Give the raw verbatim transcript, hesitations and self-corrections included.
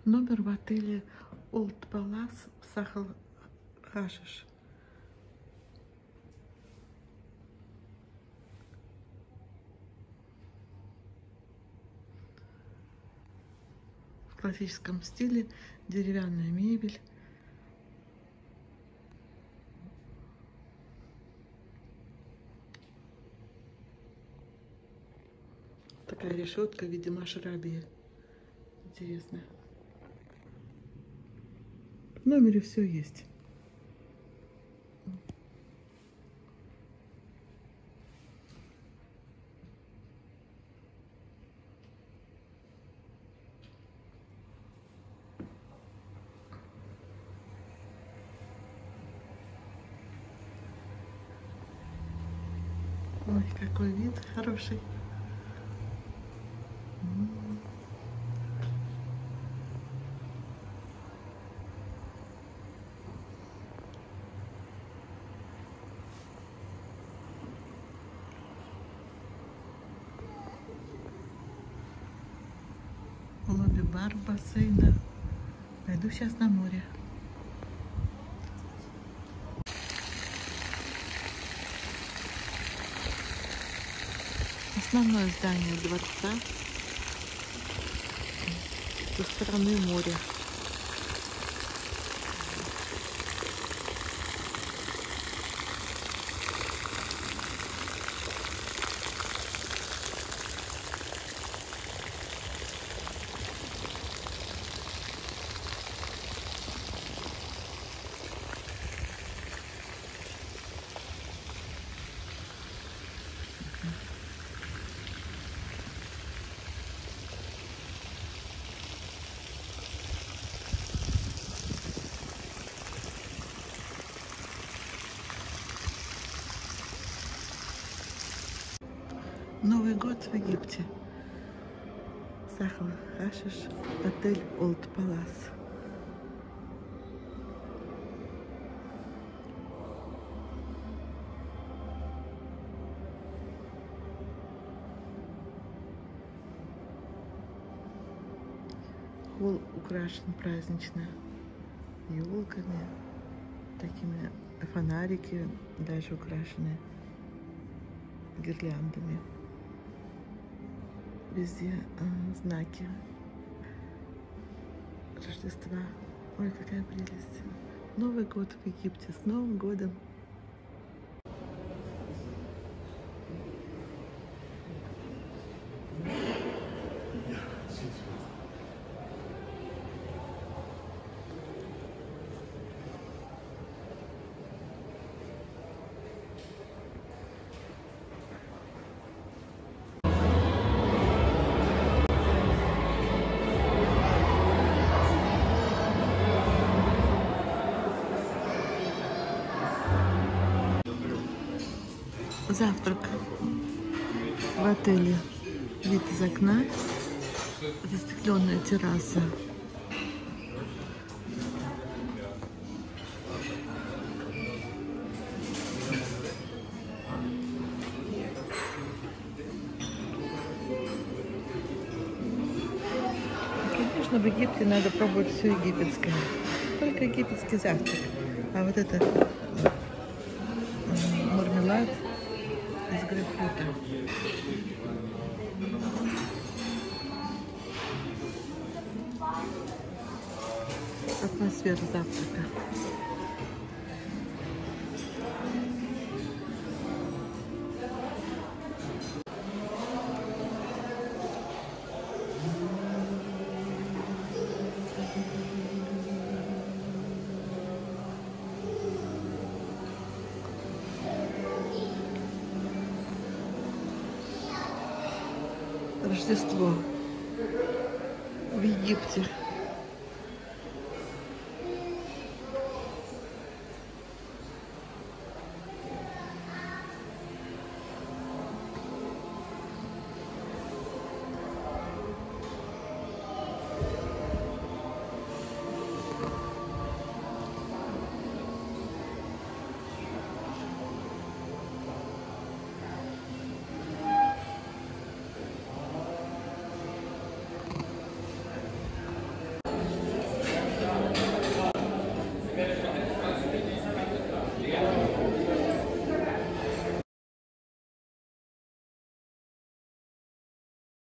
Номер в отеле Old Palace в Сахал-Хашиш. В классическом стиле, деревянная мебель. Такая решетка в виде машрабии. Интересно. В номере все есть. Ой, какой вид хороший. Лобби-бар бассейна. Пойду сейчас на море. Основное здание дворца со стороны моря. Новый год в Египте. Сахал-Хашиш, отель Old Palace. Холл украшен празднично елками, такими фонарики даже украшены гирляндами. Везде э, знаки Рождества. Ой, какая прелесть. Новый год в Египте. С Новым годом! Завтрак в отеле. Вид из окна. Застекленная терраса. Конечно, в Египте надо пробовать все египетское. Только египетский завтрак. А вот это мармелад из грейпфрута. Атмосфера завтрака. Рождество в Египте.